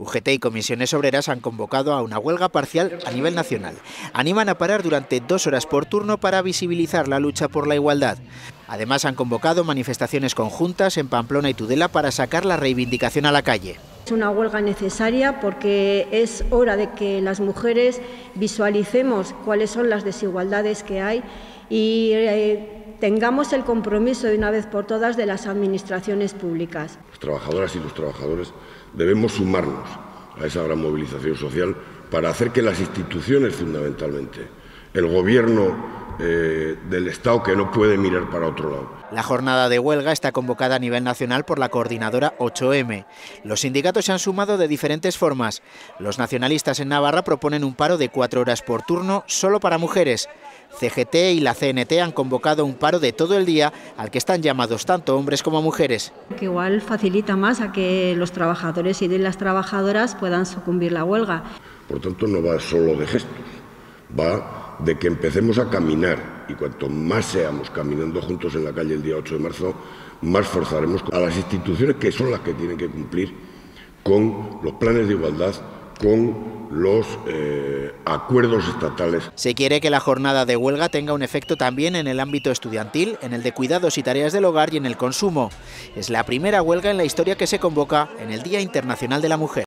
UGT y comisiones obreras han convocado a una huelga parcial a nivel nacional. Animan a parar durante 2 horas por turno para visibilizar la lucha por la igualdad. Además, han convocado manifestaciones conjuntas en Pamplona y Tudela para sacar la reivindicación a la calle. Es una huelga necesaria porque es hora de que las mujeres visualicemos cuáles son las desigualdades que hay y tengamos el compromiso de una vez por todas de las administraciones públicas. Las trabajadoras y los trabajadores debemos sumarnos a esa gran movilización social para hacer que las instituciones, fundamentalmente, el gobierno del Estado, que no puede mirar para otro lado. La jornada de huelga está convocada a nivel nacional por la coordinadora 8M. Los sindicatos se han sumado de diferentes formas. Los nacionalistas en Navarra proponen un paro de 4 horas por turno solo para mujeres. CGT y la CNT han convocado un paro de todo el día al que están llamados tanto hombres como mujeres. Que igual facilita más a que los trabajadores y las trabajadoras puedan sucumbir la huelga. Por tanto, no va solo de gestos, va de que empecemos a caminar, y cuanto más seamos caminando juntos en la calle el día 8 de marzo, más forzaremos a las instituciones, que son las que tienen que cumplir con los planes de igualdad, con los acuerdos estatales. Se quiere que la jornada de huelga tenga un efecto también en el ámbito estudiantil, en el de cuidados y tareas del hogar y en el consumo. Es la primera huelga en la historia que se convoca en el Día Internacional de la Mujer.